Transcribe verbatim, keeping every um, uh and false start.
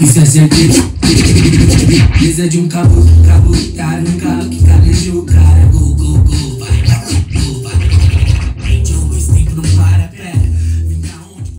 Isso é sempre. Mesa de um cabo, cabo, tá no